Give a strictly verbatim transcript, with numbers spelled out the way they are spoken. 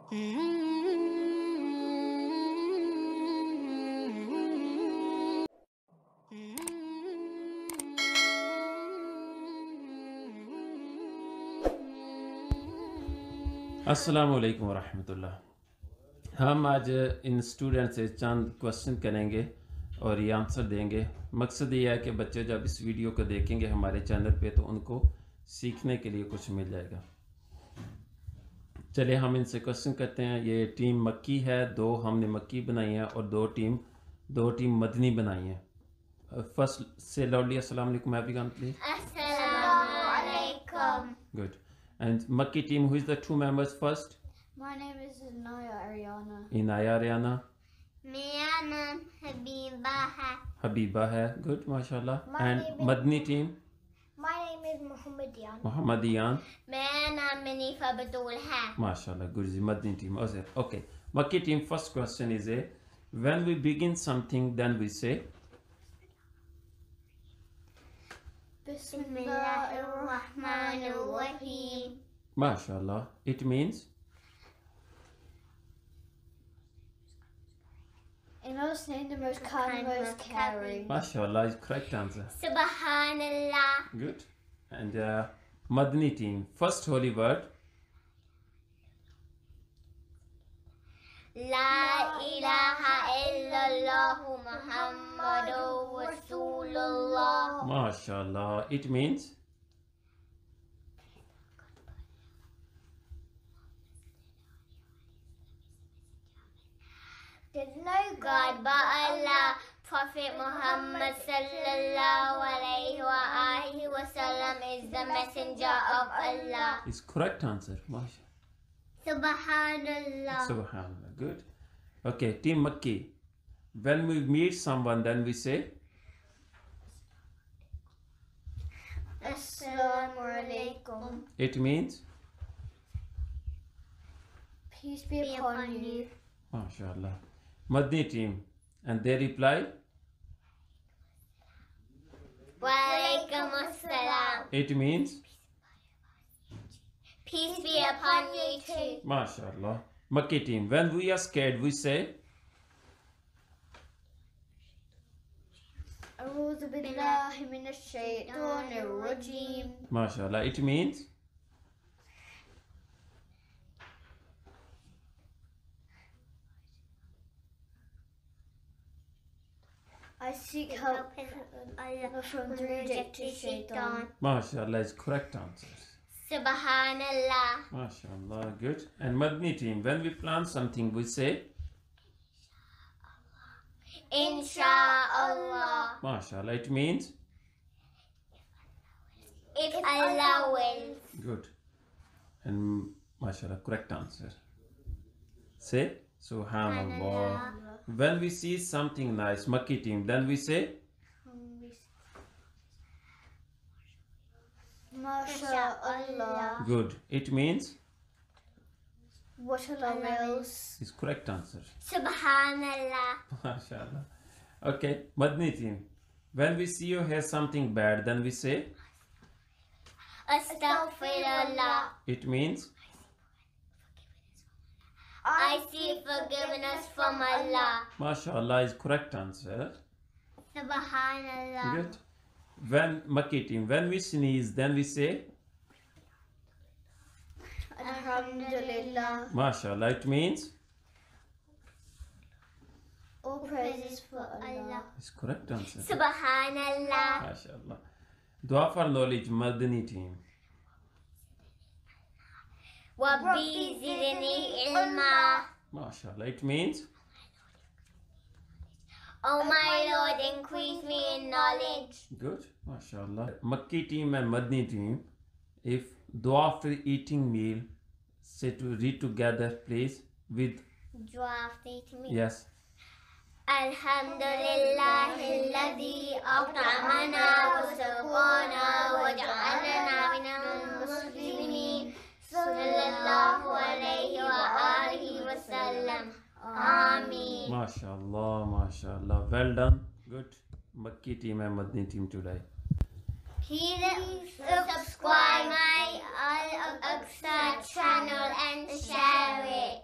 अस्सलाम वालेकुम रहमतुल्लाह। हम आज इन स्टूडेंट से चंद क्वेश्चन करेंगे और ये आंसर देंगे। मकसद ये है कि बच्चे जब इस वीडियो को देखेंगे हमारे चैनल पे तो उनको सीखने के लिए कुछ मिल जाएगा। चलिए हम इनसे क्वेश्चन करते हैं। ये टीम मक्की है, दो हमने मक्की बनाई है और दो टीम दो टीम मदनी बनाई है। फर्स्ट से लाउडली अस्सलाम वालेकुम everyone please. Assalamu alaikum. Good. And Makki team, who is the two members first? My name is Inaya Ariana. Inaya Ariana. मेरा नाम हबीबा है. Habiba hai. Good, mashallah. My And name is- Madni team? My name is Muhammadiyan. Muhammadiyan. मेरा नाम मनीफा बतूल है. Mashallah. Good. is Madni team. Okay. Okay. Makki team, first question is a, when we begin something, then we say? Bismillahirrahmanirrahim. Mashallah. It means? In Allah's name, the most kind, most caring. Mashallah is correct answer. Subhanallah. Good. And uh, Madni team, first holy word? La ilaha illallah Muhammadur Rasulullah. Mashallah. It means? There's no God but Allah. Prophet Muhammad sallallahu alayhi wa alihi wa sallam is the messenger of Allah. It's correct answer. Mashallah. Subhanallah. Subhanallah. Good. Okay, Team Makki. When we meet someone, then we say? Assalamu alaikum. It means? Peace be upon you. MashaAllah. Madni team. And they reply? Wa alaikum assalam. It means? Peace be upon you too. MashaAllah. Makki team. When we are scared, we say? A'udhu billahi minash shaitanir rajeem. MashaAllah. It means? I seek help from the rejected shaitan. MashaAllah is correct answer. Subhanallah. MashaAllah. Good. And Madni team. When we plan something, we say? Insha'Allah. MashaAllah. It means? If Allah wills. Good. And MashaAllah, correct answer. Say, Subhanallah. When we see something nice, Makki team, then we say? MashaAllah. Good. It means? What Allah wills. Is correct answer. Subhanallah. MashaAllah. Okay, Madni team. When we see or hear something bad, then we say? Astaghfirullah. It means? I seek forgiveness from Allah. MashaAllah is correct answer. Subhanallah. Good. When Makki team, when we sneeze, then we say? Alhamdulillah. MashaAllah. It means? All praises for Allah. Is correct answer. Subhanallah. MashaAllah. Dua for knowledge, Madni team. Rabbi zidni ilma. MashaAllah. It means? Oh my Lord, increase me in knowledge. Good. MashaAllah. Makki team and Madni team. If dua after eating meal, say to read together, please, with, Dua after eating me. yes. Alhamdulillahi alladhi at'amana wa saqana wa ja'alana minal muslimin. Sallallahu alayhi wa alihi wa sallam. Ameen. MashaAllah. MashaAllah. Well done. Good. Makki team and Madni team today. Please subscribe my Al Aqsa channel and share it.